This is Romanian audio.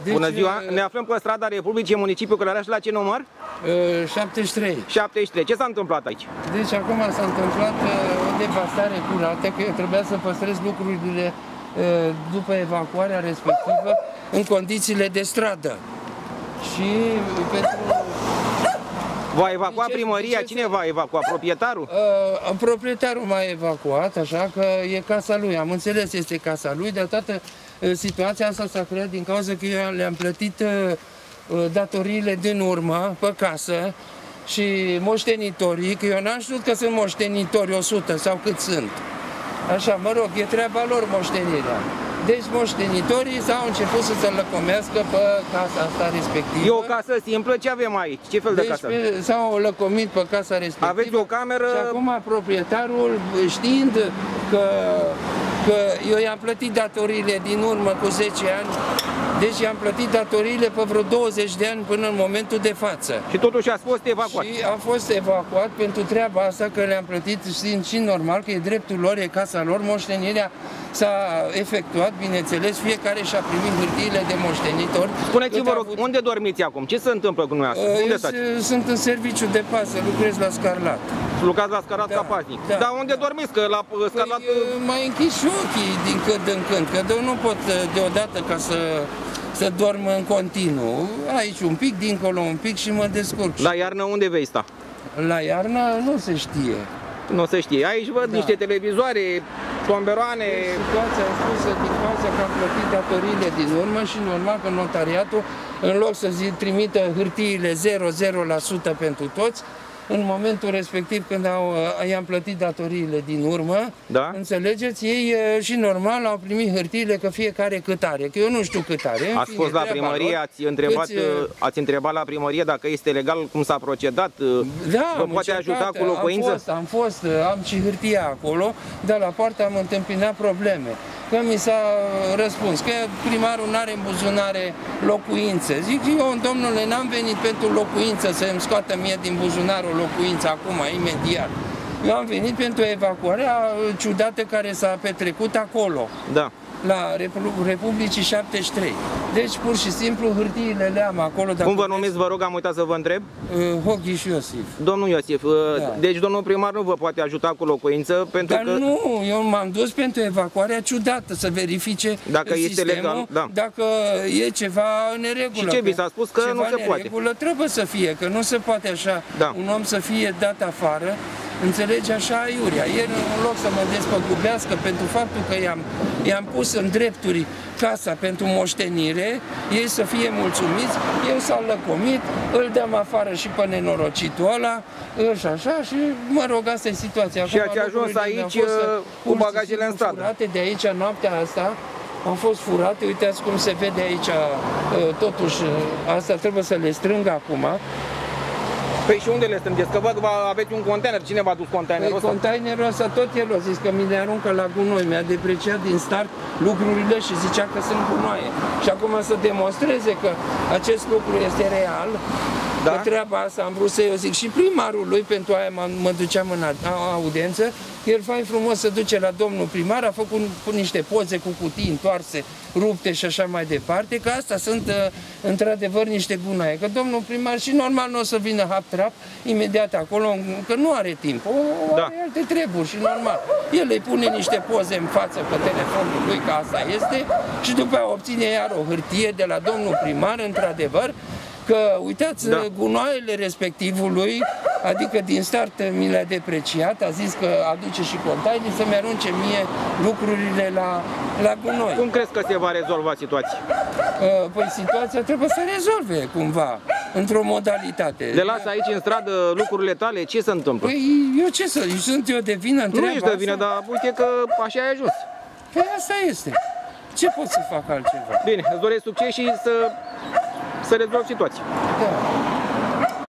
Deci, bună ziua! Ne aflăm pe strada Republicii, municipiul Călăraș, la ce număr? 73. 73. Ce s-a întâmplat aici? Deci acum s-a întâmplat o devastare curată, că eu trebuia să păstrez lucrurile după evacuarea respectivă în condițiile de stradă. Și pentru... Va evacua primăria? Cine va evacua? Proprietarul? Proprietarul m-a evacuat, așa că e casa lui. Am înțeles, este casa lui, dar toată situația asta s-a creat din cauza că eu le-am plătit datoriile din urmă pe casă și moștenitorii, că eu n-am știut că sunt moștenitori 100 sau cât sunt. Așa, mă rog, e treaba lor moștenirea. Deci moștenitorii s-au început să se lăcomească pe casa asta respectivă. E o casă simplă? Ce avem aici? Ce fel de casă? S-au lăcomit pe casa respectivă. Aveți o cameră? Și acum proprietarul, știind că eu i-am plătit datoriile din urmă cu 10 ani, deci i-am plătit datoriile pe vreo 20 de ani până în momentul de față. Și totuși a fost evacuat. Și a fost evacuat pentru treaba asta, că le-am plătit și normal, că e dreptul lor, e casa lor, moștenirea s-a efectuat, bineînțeles, fiecare și-a primit hârtiile de moștenitor. Spuneți-vă, rog, unde dormiți acum? Ce se întâmplă cu dumneavoastră? Unde stați? Sunt în serviciu de pază, lucrez la Scarlat. Lucrați la Scarlat ca paznic? Da. Dar unde dormiți? Că la Scarlat... Mai închis și ochii din când în când, că eu nu pot deodată ca să dorm în continuu. Aici un pic, dincolo un pic și mă descurc. La iarnă unde vei sta? La iarnă nu se știe. Nu se știe. Aici văd niște televizoare, tomberoane... Situația a spusă din cauza că am plătit datoriile din urmă și normal că notariatul, în loc să trimită hârtiile 0,0% pentru toți, în momentul respectiv când i-am plătit datoriile din urmă, înțelegeți, ei și normal au primit hârtiile că fiecare cât are, că eu nu știu cât are. Ați fost la primărie, ați întrebat la primărie dacă este legal, cum s-a procedat, vă poate ajuta cu locuință? Am și hârtia acolo, dar la poartă am întâmpinat probleme. Că mi s-a răspuns că primarul nu are în buzunare locuințe. Zic eu, domnule, n-am venit pentru locuință să îmi scoată mie din buzunar o locuință acum, imediat. Eu am venit pentru evacuarea ciudată care s-a petrecut acolo. Da. La Republicii 73. Deci, pur și simplu, hârtiile le am acolo. Cum vă numiți, vă rog, am uitat să vă întreb? Hoghiș Iosif. Domnul Iosif, deci domnul primar nu vă poate ajuta cu locuință pentru că... Nu, eu m-am dus pentru evacuarea ciudată, să verifice dacă este legal, dacă e ceva în neregulă. Și ce vi s-a spus? Că nu se poate. Regulă trebuie să fie, că nu se poate așa un om să fie dat afară. Înțelegi, așa aiurea. El, în loc să mă despăgubească pentru faptul că i-am pus în drepturi casa pentru moștenire, ei să fie mulțumiți, eu s-a lăcomit, îl dăm afară și pe nenorocitul ăla, și așa, și mă rog, asta e situația. Și ați ajuns aici cu bagajele în stradă. Furate de aici, noaptea asta, au fost furate, uitați cum se vede aici, totuși, asta trebuie să le strâng acum. Păi și unde le strângeți? Că văd că aveți un container. Cine v-a dus containerul ăsta? Containerul ăsta tot el a zis că mi le aruncă la gunoi. Mi-a depreciat din start lucrurile și zicea că sunt gunoaie. Și acum să demonstreze că acest lucru este real, că treaba asta am vrut să eu zic și primarului, pentru aia mă duceam în audiență, el fain frumos se duce la domnul primar, a făcut niște poze cu cutii întoarse, rupte și așa mai departe, că asta sunt într-adevăr niște gunoaie. Că domnul primar și normal nu o să vină hap-trap imediat acolo, că nu are timp, are alte treburi și normal. El îi pune niște poze în față pe telefonul lui, că asta este, și după aia obține iar o hârtie de la domnul primar, într-adevăr, că, uitați, gunoaiele respectivului, adică din start mi le-a depreciat, a zis că aduce și container să-mi arunce mie lucrurile la gunoi. Cum crezi că se va rezolva situația? Păi situația trebuie să rezolve cumva, într-o modalitate. Le lasă aici în stradă lucrurile tale, ce se întâmplă? Păi sunt eu de vină în treaba asta? Nu ești de vină, dar uite că așa ai ajuns. Păi asta este. Ce pot să fac altceva? Bine, îți doresc succes și să rezolvi situația. Da.